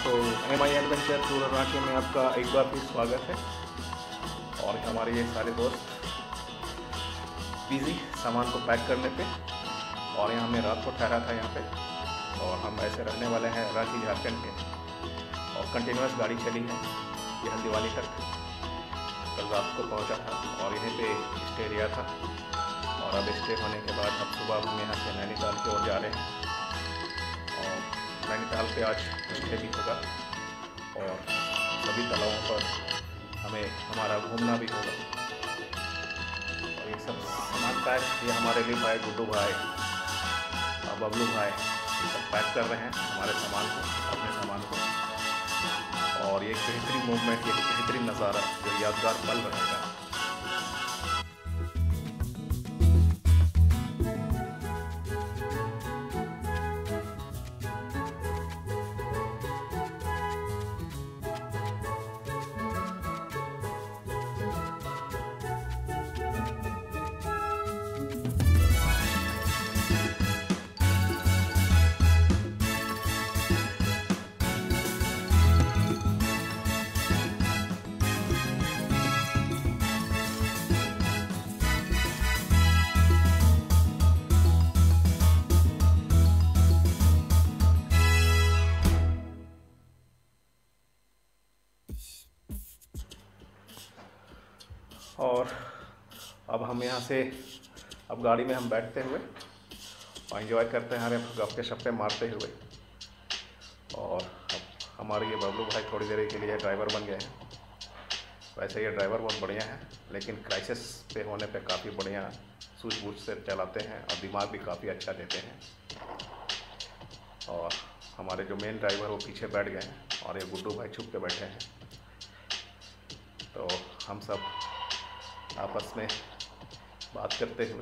तो MI adventure tour Ranchi में आपका एक बार फिर स्वागत है। और हमारे ये सारे दोस्त बिजी सामान को पैक करने पे, और यहाँ मैं रात को ठहरा था यहाँ पे, और हम ऐसे रहने वाले हैं रांची झारखंड के। और कंटिन्यूस गाड़ी चली है ये हल्दीवाली तक। कल रात को पहुँचा था और यहीं पे स्टे लिया था, और अब स्टे होने के बाद अब सुबह हम यहाँ से नैनीताल की ओर जा रहे हैं। और नैनीताल पे आज स्टे भी होगा और सभी तालाबों पर हमारा घूमना भी होगा। और ये सब सामान पैक ये हमारे लिए भाई गुड्डू भाई और बबलू भाई ये सब पैक कर रहे हैं हमारे सामान को, अपने सामान को। और ये बेहतरीन मूवमेंट, ये बेहतरीन नज़ारा जो यादगार पल रहेगा। और अब हम यहाँ से अब गाड़ी में हम बैठते हुए और एंजॉय करते हैं, हमारे गप्पे शप्पे मारते हुए। और अब हमारे ये बबलू भाई थोड़ी देर के लिए ड्राइवर बन गए हैं। वैसे ये ड्राइवर बहुत बढ़िया है, लेकिन क्राइसिस पे होने पे काफ़ी बढ़िया सूझबूझ से चलाते हैं और दिमाग भी काफ़ी अच्छा देते हैं। और हमारे जो मेन ड्राइवर वो पीछे बैठ गए हैं और ये गुड्डू भाई छुप के बैठे हैं। तो हम सब आपस में बात करते हुए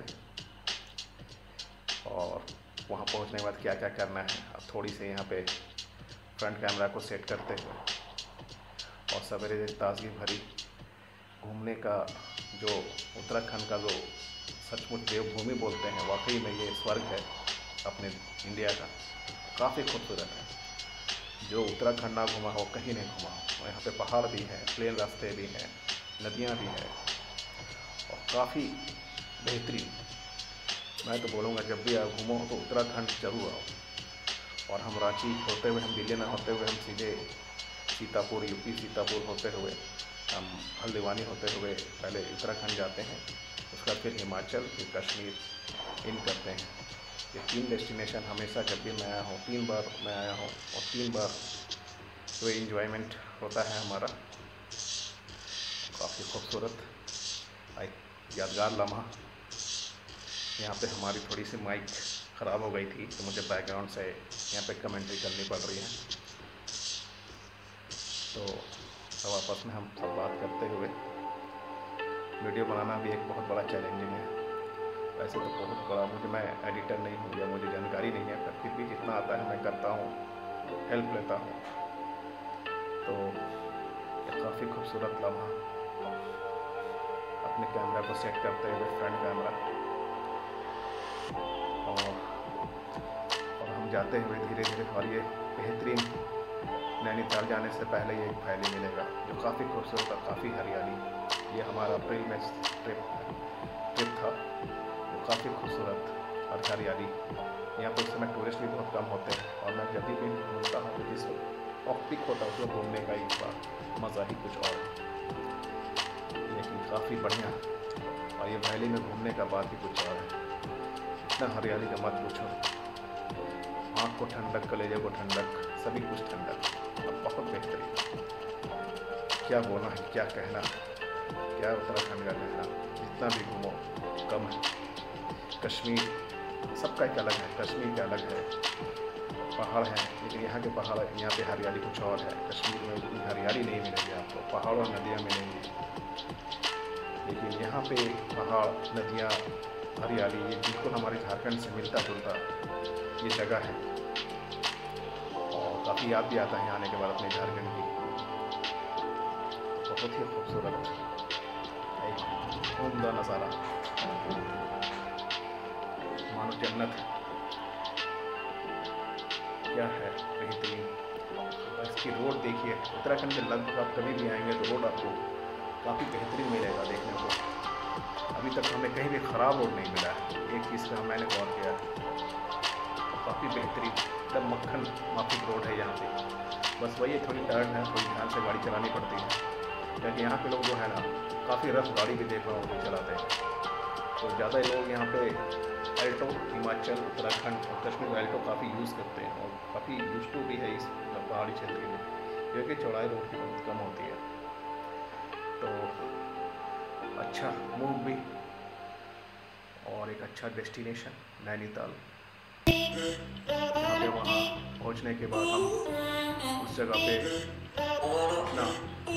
और वहाँ पहुँचने के बाद क्या क्या करना है, अब थोड़ी सी यहाँ पे फ्रंट कैमरा को सेट करते हुए और सवेरे ताज़गी भरी घूमने का जो उत्तराखंड का जो सचमुच देवभूमि बोलते हैं, वाकई में ये स्वर्ग है अपने इंडिया का। काफ़ी खूबसूरत है। जो उत्तराखंड ना घुमा हो, कहीं नहीं घुमा हो। यहाँ पे पहाड़ भी हैं, प्लेन रास्ते भी हैं, नदियाँ भी हैं और काफ़ी बेहतरीन। मैं तो बोलूँगा जब भी आप घूमो तो उत्तराखंड जरूर आओ। और हम रांची होते हुए, हम दिल्ली ना होते हुए, हम सीधे सीतापुर, यूपी सीतापुर होते हुए हम हल्द्वानी होते हुए पहले उत्तराखंड जाते हैं, उसके बाद फिर हिमाचल, फिर कश्मीर इन करते हैं। ये 3 डेस्टिनेशन हमेशा जब भी मैं आया हूँ, 3 बार मैं आया हूँ और 3 बार जो इन्जॉयमेंट होता है हमारा काफ़ी खूबसूरत यादगार लम्हा। यहाँ पे हमारी थोड़ी सी माइक ख़राब हो गई थी तो मुझे बैकग्राउंड से यहाँ पे कमेंट्री करनी पड़ रही है। तो सब आपस में हम सब बात करते हुए, वीडियो बनाना भी एक बहुत बड़ा चैलेंजिंग है। वैसे तो बहुत बड़ा, मैं एडिटर नहीं हूँ या मुझे जानकारी नहीं है, पर फिर भी जितना आता है मैं करता हूँ, हेल्प लेता हूँ। तो ये काफ़ी खूबसूरत लम्हा अपने कैमरा को सेट करते हुए, फ्रंट कैमरा, और हम जाते हुए धीरे धीरे। और ये बेहतरीन नैनीताल जाने से पहले ये एक वैली मिलेगा जो काफ़ी खूबसूरत और काफ़ी हरियाली। ये हमारा अप्रैल में ट्रिप था, वो काफ़ी खूबसूरत और हरियाली। यहाँ पर इस समय टूरिस्ट भी बहुत कम होते हैं और मैं जब भी घूमता हूँ तो जिस ऑफ पिक होता है उसमें घूमने का एक बार मज़ा ही कुछ और है। लेकिन काफ़ी बढ़िया, और ये वैली में घूमने का बात ही कुछ और है। इतना हरियाली का मत पूछो, आँख को ठंडक, कलेजे को ठंडक, सभी कुछ ठंडक और बहुत बेहतरीन। क्या बोलना है, क्या कहना, क्या उत्तराखंड का कहना, जितना भी घूमो कम है। कश्मीर सबका एक अलग है, कश्मीर का अलग है, पहाड़ हैं, लेकिन यहाँ के पहाड़, यहाँ पे हरियाली कुछ और है। कश्मीर में उतनी हरियाली नहीं मिलेगी आपको, पहाड़ और नदियाँ मिलेंगी, लेकिन यहाँ पे पहाड़, नदियाँ, हरियाली ये बिल्कुल हमारे झारखंड से मिलता जुलता ये जगह है। और काफ़ी याद भी आता है आने के बाद अपने झारखंड की। बहुत ही खूबसूरत एक उम्दा नज़ारा, मानो जन्नत। क्या है बेहतरीन। इसकी रोड देखिए, उत्तराखंड के लगभग आप कभी भी आएंगे तो रोड आपको काफ़ी बेहतरीन मिलेगा देखने को। अभी तक हमें कहीं भी ख़राब रोड नहीं मिला है, एक चीज़ का मैंने गौर किया, काफ़ी बेहतरीन एकदम मक्खन माफिक रोड है यहाँ पे। बस वही थोड़ी टर्न है, थोड़ी ध्यान से गाड़ी चलानी पड़ती है, क्योंकि यहाँ पे लोग जो है ना काफ़ी रफ गाड़ी भी देख रहा हूँ चलाते हैं। तो ज़्यादा लोग यहाँ पे एल्टो, हिमाचल, उत्तराखंड और कश्मीर में एल्टो काफ़ी यूज़ करते हैं और काफ़ी यूज टू भी है इस पहाड़ी क्षेत्र में, क्योंकि चौड़ाई रोड की बहुत कम होती है। तो अच्छा मूव भी और एक अच्छा डेस्टिनेशन नैनीताल। यहाँ पे वहाँ पहुँचने के बाद हम उस जगह पे अपना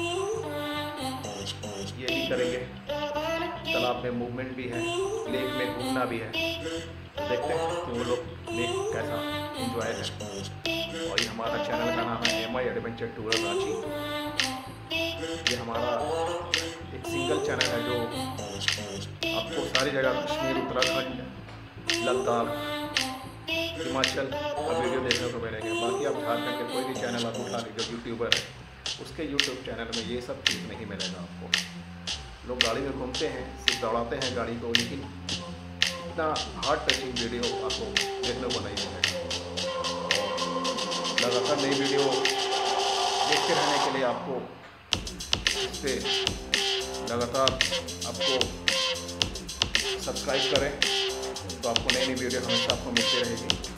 ये भी करेंगे, तालाब में मूवमेंट भी है, लेक में घूमना भी है। तो देखते हैं कि वो लोग लेक कैसा एंजॉय है। और ये हमारा चैनल का नाम है MI एडवेंचर टूर रांची। ये हमारा एक सिंगल चैनल है जो आपको सारी जगह कश्मीर, उत्तराखंड, लद्दाख, हिमाचल का वीडियो देखने को मिलेंगे। बाकी आप झारखंड के कोई भी चैनल आप उठा लीजिए, यूट्यूबर है, उसके यूट्यूब चैनल में ये सब चीज़ नहीं मिलेगा आपको। लोग गाड़ी में घूमते हैं, सिर्फ दौड़ाते हैं गाड़ी को, लेकिन इतना हार्ड टचिंग वीडियो आपको देखने को नहीं मिलेगा। और लगातार नई वीडियो देखते रहने के लिए आपको इस पर लगातार आपको सब्सक्राइब करें, तो आपको नई नई वीडियो हमेशा आपको मिलती रहेगी।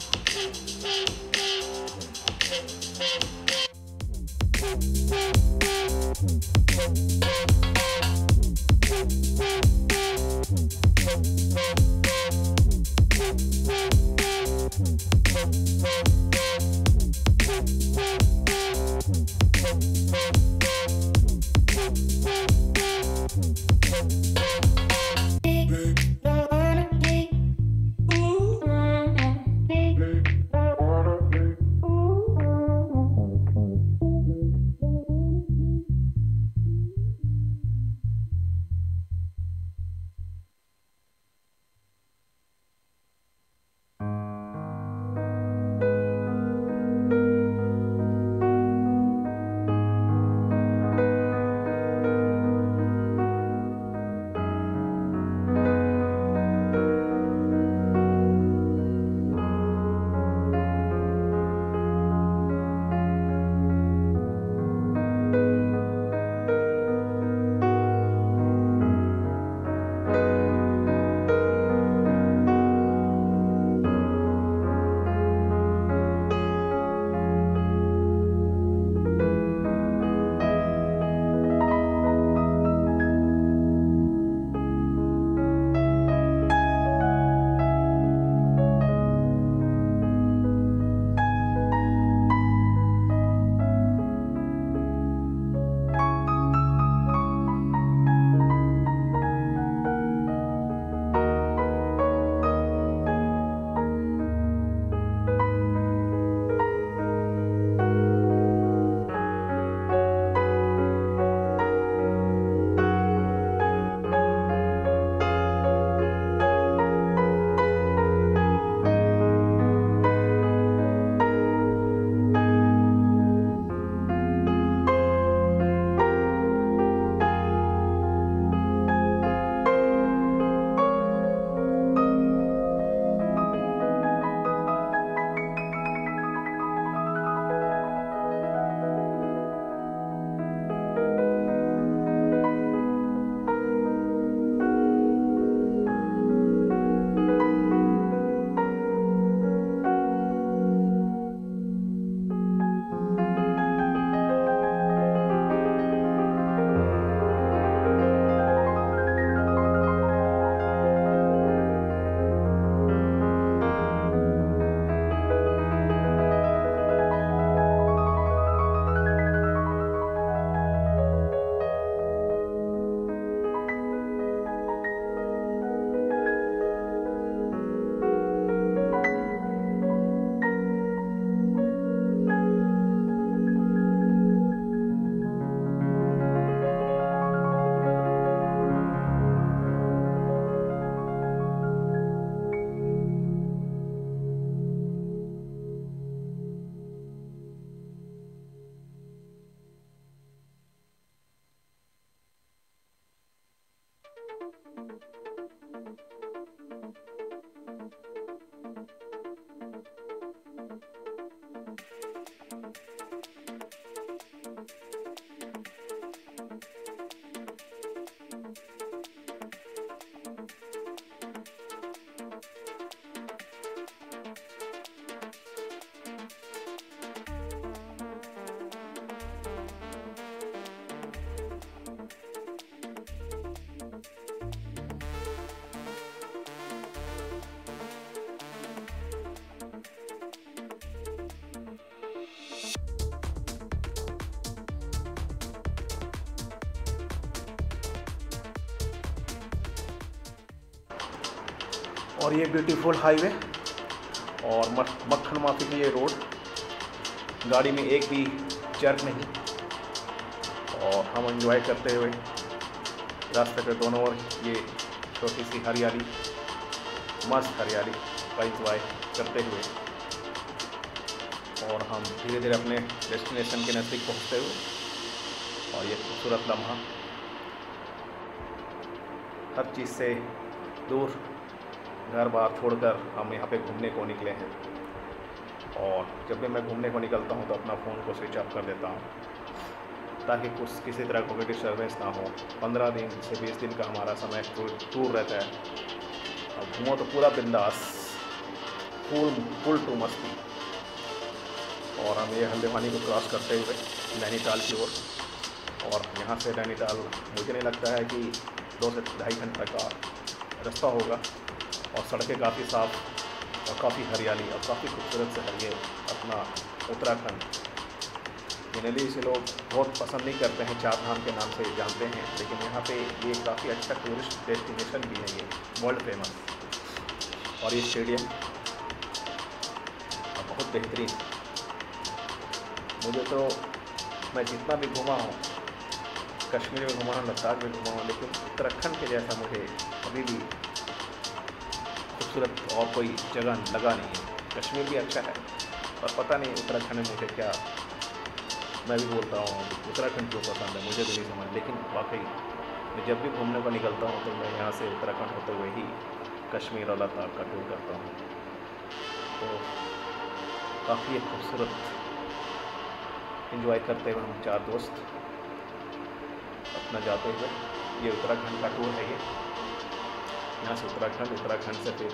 और ये ब्यूटीफुल हाईवे और मक्खन माफी की ये रोड, गाड़ी में एक भी जर्क नहीं, और हम एंजॉय करते हुए रास्ते के दोनों ओर ये छोटी सी हरियाली, मस्त हरियाली का एंजॉय करते हुए, और हम धीरे धीरे अपने डेस्टिनेशन के नज़दीक पहुँचते हुए, और ये खूबसूरत लम्हा हर चीज़ से दूर, घर बार छोड़कर हम यहाँ पे घूमने को निकले हैं। और जब भी मैं घूमने को निकलता हूँ तो अपना फ़ोन को स्विच ऑफ कर देता हूँ ताकि कुछ किसी तरह कोई डिस्टर्बेंस ना हो। 15 दिन से 20 दिन का हमारा समय टूर रहता है, और घूमो तो पूरा बिंदास, फुल टू मस्ती। और हम ये हल्द्वानी को क्रॉस करते हुए नैनीताल की ओर, और यहाँ से नैनीताल मुझे नहीं लगता है कि 2 से 2.5 घंटे का रास्ता होगा, और सड़कें काफ़ी साफ़ और काफ़ी हरियाली और काफ़ी खूबसूरत से है ये अपना उत्तराखंड। जनरली इसे लोग बहुत पसंद नहीं करते हैं, चार धाम के नाम से जानते हैं, लेकिन यहाँ पे ये काफ़ी अच्छा टूरिस्ट डेस्टिनेशन भी है, ये वर्ल्ड फेमस। और ये स्टेडियम बहुत बेहतरीन, मुझे तो, मैं जितना भी घूमा हूँ, कश्मीर में घूमा हूँ, लद्दाख में घूमा हूँ, लेकिन उत्तराखंड के जैसा मुझे कभी भी खूबसूरत और कोई जगह लगा नहीं है। कश्मीर भी अच्छा है, और पता नहीं उत्तराखंड में मुझे क्या, मैं भी बोलता हूँ उत्तराखंड क्यों पसंद है, मुझे भी नहीं समझ, लेकिन वाकई मैं जब भी घूमने को निकलता हूँ तो मैं यहाँ से उत्तराखंड होते हुए ही कश्मीर और लद्दाख का टूर करता हूँ। तो काफ़ी एक खूबसूरत एंजॉय करते हुए हम 4 दोस्त अपना जाते हुए, ये उत्तराखंड का टूर है। ये यहाँ से उत्तराखंड से फिर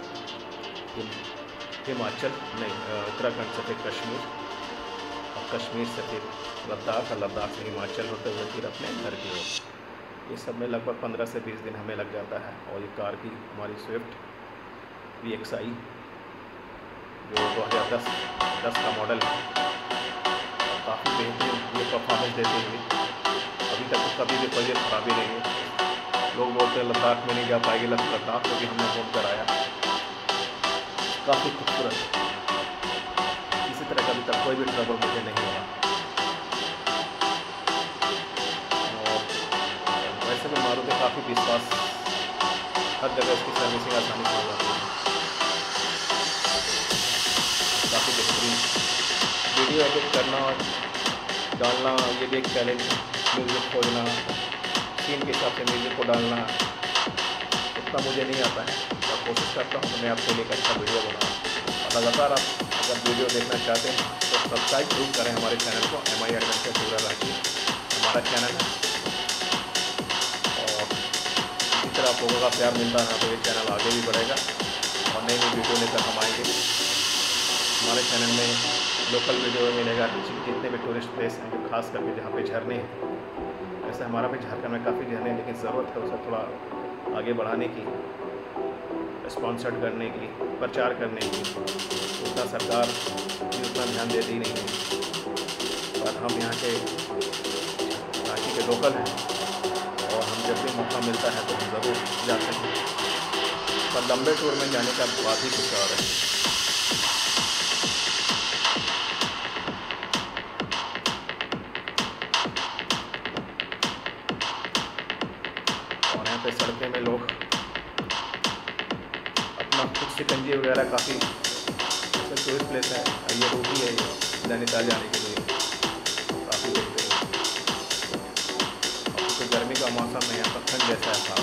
हिमाचल नहीं, उत्तराखंड से फिर कश्मीर, और कश्मीर से फिर लद्दाख, और लद्दाख से हिमाचल होते हुए फिर अपने घर की ओर। ये सब में लगभग 15 से 20 दिन हमें लग जाता है। और ये कार की हमारी स्विफ्ट VXI जो 2010 का मॉडल है, काफ़ी बेहतरीन ये परफॉर्मेंस देती हुई, अभी तक तो कभी भी कोई खराबी नहीं है। लोग बोलते हैं लद्दाख में नहीं जा पाएगी, लद्दाख को भी हमने घूम कर आया, काफ़ी खूबसूरत, इसी तरह का अभी तक कोई भी ट्रबल मुझे नहीं हुआ। और वैसे भी मारुति काफ़ी विश्वास, हर जगह इसकी सर्विसिंग आसानी से हो जाती है, काफ़ी बेहतरीन। वीडियो एडिट करना और डालना ये भी एक चैलेंज, म्यूज़िक खोजना, सीन के हिसाब से म्यूज़िक को डालना उतना मुझे नहीं आता है, और कोशिश करता हूँ कि मैं आपके लिए एक अच्छा वीडियो बनाऊँ। और लगातार आप अगर वीडियो देखना चाहते हैं तो सब्सक्राइब जरूर करें हमारे चैनल को, MI एडवेंचर रूरल रांची हमारा चैनल है। और इसी तरह आप लोगों का प्यार मिलता रहा तो ये चैनल आगे भी बढ़ेगा, और नई नई वीडियो लेकर हम आएंगे। हमारे चैनल में लोकल वीडियो मिलेगा, जितने भी टूरिस्ट प्लेस हैं, जो खास करके जहाँ पे झरने हैं। वैसे हमारा भी झारखंड में काफ़ी झरने हैं, लेकिन ज़रूरत है उसे थोड़ा आगे बढ़ाने की, स्पॉन्सर्ड करने की, प्रचार करने की। उतना सरकार भी उतना ध्यान देती नहीं है, पर हम यहाँ के रांची के लोकल हैं, और हम जब भी मौका मिलता है तो हम ज़रूर जाते हैं, पर लंबे टूर में जाने का बात ही कुछ और है। सड़कें में लोग अपना कुछ शिकंजी वगैरह, काफ़ी ऐसे टूरिस्ट प्लेस है, ये रोड ही है ये नैनीताल जाने के लिए, काफ़ी बेहतरीन। और क्योंकि गर्मी का मौसम है, यहाँ पर ठंड जैसा है था,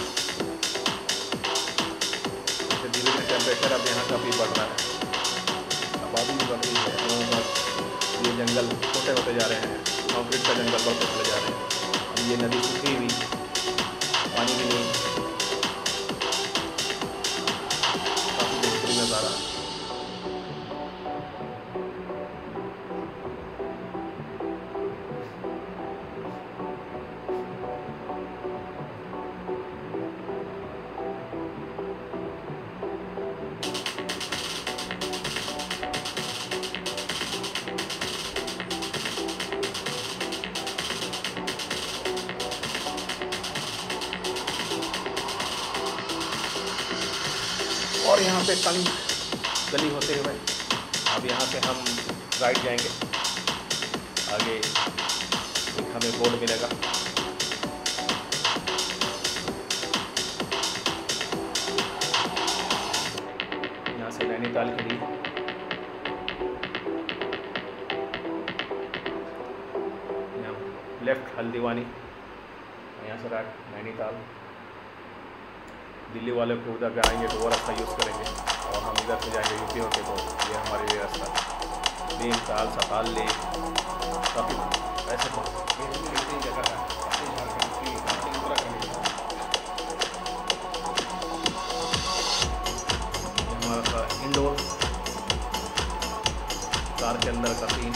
तो धीरे धीरे टेम्परेचर अब यहाँ काफ़ी बढ़ रहा है, आबादी भी बढ़ रही है, लोगों का ये जंगल छोटे होते जा रहे हैं, कंक्रीट का जंगल बढ़ते चले जा रहे हैं। अब ये नदी सूखी हुई, पानी भी नहीं, काफ़ी बेहतरीन नज़ारा। यहाँ पे तंग गली होते हुए अब यहाँ से हम राइट जाएंगे। आगे एक हमें बोर्ड मिलेगा, यहाँ से नैनीताल के लिए। यहाँ लेफ्ट हल्द्वानी, यहाँ से राइट नैनीताल। दिल्ली वाले को उधर आएंगे तो वो रास्ता यूज़ करेंगे, और हम इधर से जाएंगे यूपी होके, तो ये हमारे लिए रास्ता। भीमताल, सताल लेक, काफ़ी ऐसे बेहतरीन जगह है। हमारा था इंडोर कार के अंदर का सीन।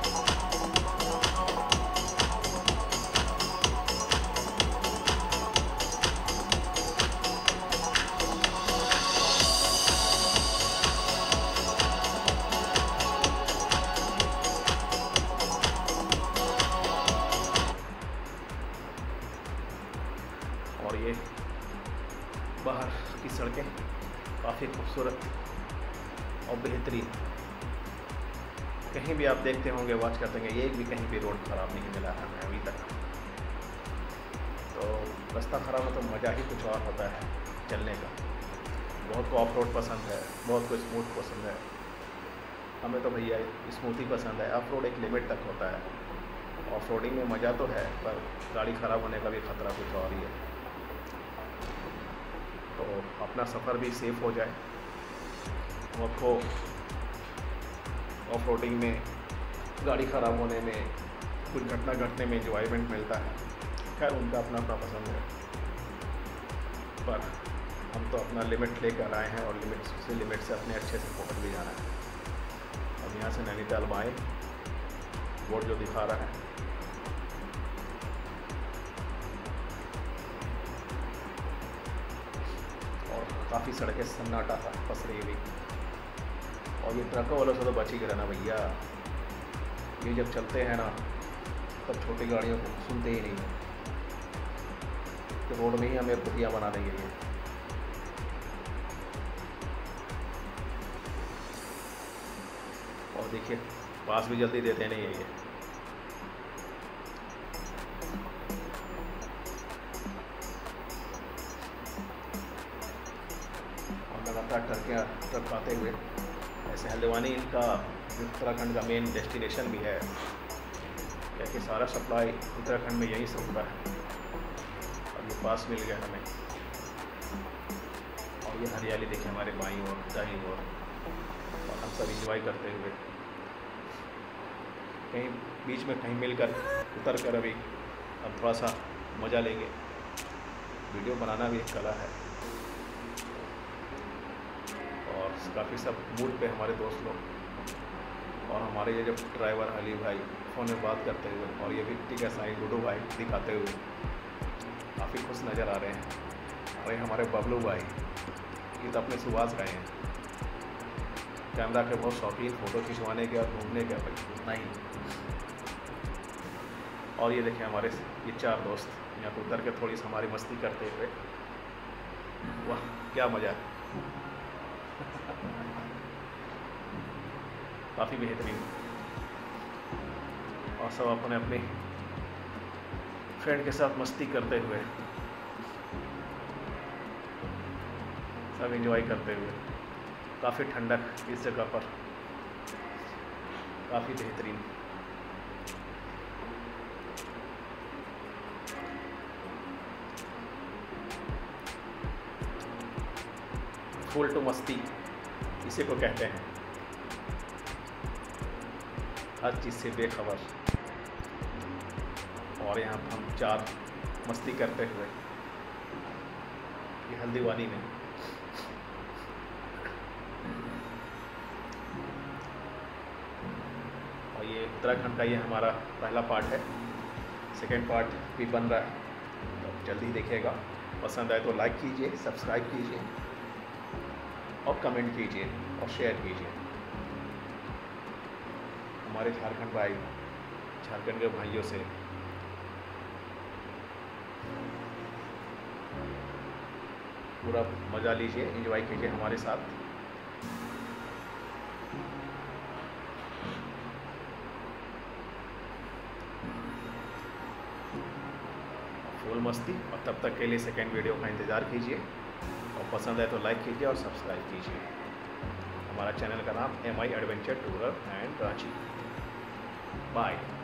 और ये बाहर की सड़कें काफ़ी खूबसूरत और बेहतरीन। कहीं भी आप देखते होंगे, वॉच करते होंगे, एक भी कहीं भी रोड ख़राब नहीं मिला है हमें अभी तक। तो रास्ता ख़राब है तो मज़ा ही कुछ और होता है चलने का। बहुत को ऑफ रोड पसंद है, बहुत को स्मूथ पसंद है। हमें तो भैया स्मूथ ही पसंद है। ऑफ रोड एक लिमिट तक होता है। ऑफ रोडिंग में मज़ा तो है, पर गाड़ी ख़राब होने का भी ख़तरा कुछ और ही है। तो अपना सफ़र भी सेफ़ हो जाए, आपको ऑफ रोडिंग में गाड़ी ख़राब होने में, कुछ घटना घटने में एंजॉयमेंट मिलता है। खैर उनका अपना अपना पसंद है, पर हम तो अपना लिमिट लेकर आए हैं, और लिमिट से अपने अच्छे से पहुंच भी जाना है। अब यहाँ से नैनीताल में आए, बोर्ड जो दिखा रहा है, काफ़ी सड़कें सन्नाटा था, पसरी हुई। और ये ट्रकों वालों से तो बच ही के रहना भैया। ये जब चलते हैं ना, तब छोटी गाड़ियों को सुनते ही नहीं है, तो रोड में ही हमें पुतिया बना देंगे ये। और देखिए पास भी जल्दी देते नहीं है ये। ट्रक आते हुए ऐसे हल्द्वानी इनका उत्तराखंड का मेन डेस्टिनेशन भी है, क्योंकि सारा सप्लाई उत्तराखंड में यहीं से होता है। और ये पास मिल गया हमें। और ये हरियाली देखिए हमारे बाईं ओर दाईं ओर, और हम सब इंजॉय करते हुए कहीं बीच में कहीं मिलकर उतर कर अभी अब थोड़ा सा मज़ा लेंगे। वीडियो बनाना भी एक कला है, और काफ़ी सब मूड पे हमारे दोस्त लोग। और हमारे ये जो ड्राइवर अली भाई फ़ोन में बात करते हुए, और ये भी का साईं गुडू भाई दिखाते हुए काफ़ी खुश नज़र आ रहे हैं। अरे हमारे बबलू भाई, ये तो अपने सुभाष गए हैं। कैमरा के बहुत शौकीन, फ़ोटो खिंचवाने के और घूमने के, भाई उतना ही। और ये देखें हमारे ये चार दोस्त यहाँ पर उतर के थोड़ी सी हमारी मस्ती करते हुए। वाह क्या मज़ा है। काफ़ी बेहतरीन। और सब अपने अपने फ्रेंड के साथ मस्ती करते हुए, सब एंजॉय करते हुए। काफ़ी ठंडक इस जगह पर, काफ़ी बेहतरीन। फुल टू मस्ती इसी को कहते हैं, हर चीज़ से बेखबर। और यहाँ हम चार मस्ती करते हुए ये हल्द्वानी में। और ये उत्तराखंड का ये हमारा पहला पार्ट है। सेकेंड पार्ट भी बन रहा है, तो जल्दी देखिएगा। पसंद आए तो लाइक कीजिए, सब्सक्राइब कीजिए, और कमेंट कीजिए, और शेयर कीजिए। हमारे झारखंड भाई, झारखंड के भाइयों से पूरा मज़ा लीजिए, एंजॉय कीजिए हमारे साथ। फुल मस्ती। और तब तक के लिए सेकेंड वीडियो का इंतज़ार कीजिए, और पसंद है तो लाइक कीजिए और सब्सक्राइब कीजिए। हमारा चैनल का नाम MI adventure tour and Ranchi. Bye.